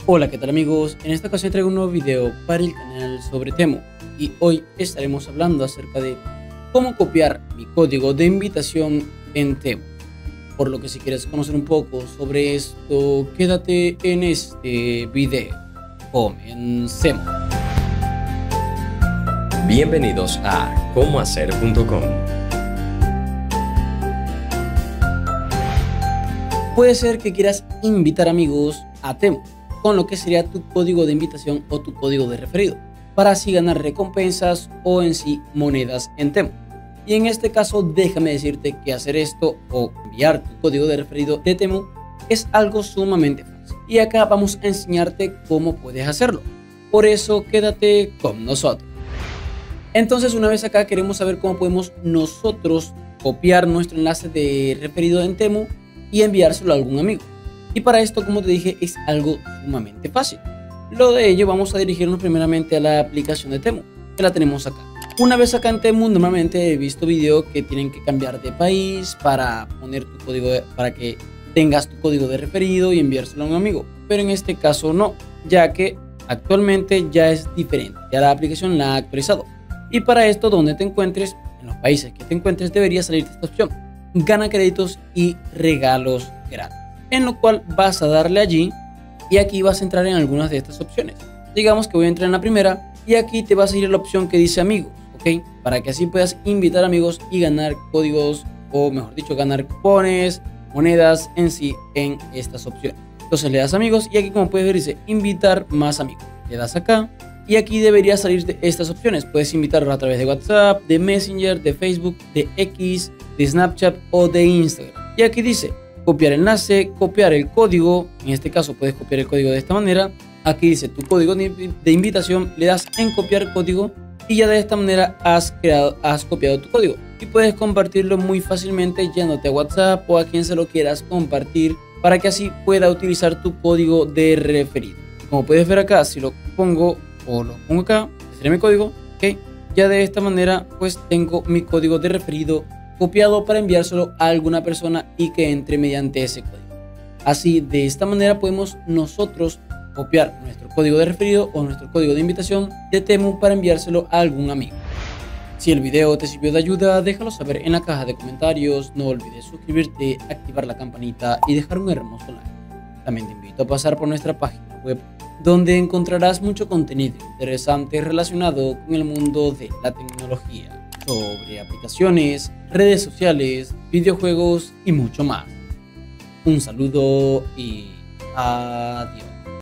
Hola, ¿qué tal amigos? En esta ocasión traigo un nuevo video para el canal sobre Temu y hoy estaremos hablando acerca de cómo copiar mi código de invitación en Temu. Por lo que si quieres conocer un poco sobre esto, quédate en este video. Comencemos. Bienvenidos a comohacer.com. Puede ser que quieras invitar amigos a Temu con lo que sería tu código de invitación o tu código de referido, para así ganar recompensas o en sí monedas en Temu. Y en este caso déjame decirte que hacer esto o enviar tu código de referido de Temu es algo sumamente fácil. Y acá vamos a enseñarte cómo puedes hacerlo. Por eso quédate con nosotros. Entonces una vez acá queremos saber cómo podemos nosotros copiar nuestro enlace de referido en Temu y enviárselo a algún amigo. Y para esto, como te dije, es algo sumamente fácil. Lo de ello vamos a dirigirnos primeramente a la aplicación de Temu, que la tenemos acá. Una vez acá en Temu, normalmente he visto videos que tienen que cambiar de país para poner tu código, para que tengas tu código de referido y enviárselo a un amigo. Pero en este caso no, ya que actualmente ya es diferente, ya la aplicación la ha actualizado. Y para esto, donde te encuentres, en los países que te encuentres, debería salirte esta opción: gana créditos y regalos gratis, en lo cual vas a darle allí y aquí vas a entrar en algunas de estas opciones. Digamos que voy a entrar en la primera y aquí te vas a ir a la opción que dice amigos, ¿ok? Para que así puedas invitar amigos y ganar códigos, o mejor dicho, ganar cupones, monedas en sí en estas opciones. Entonces le das amigos y aquí, como puedes ver, dice invitar más amigos. Le das acá y aquí debería salir de estas opciones. Puedes invitarlos a través de WhatsApp, de Messenger, de Facebook, de X, de Snapchat o de Instagram. Y aquí dice copiar enlace, copiar el código. En este caso puedes copiar el código de esta manera. Aquí dice tu código de invitación, le das en copiar código y ya de esta manera has copiado tu código y puedes compartirlo muy fácilmente yéndote a WhatsApp o a quien se lo quieras compartir para que así pueda utilizar tu código de referido. Como puedes ver acá, si lo pongo acá, este sería mi código, ¿ok? Ya de esta manera pues tengo mi código de referido copiado para enviárselo a alguna persona y que entre mediante ese código. Así, de esta manera podemos nosotros copiar nuestro código de referido o nuestro código de invitación de Temu para enviárselo a algún amigo. Si el video te sirvió de ayuda, déjalo saber en la caja de comentarios. No olvides suscribirte, activar la campanita y dejar un hermoso like. También te invito a pasar por nuestra página web, donde encontrarás mucho contenido interesante relacionado con el mundo de la tecnología, sobre aplicaciones, redes sociales, videojuegos y mucho más. Un saludo y adiós.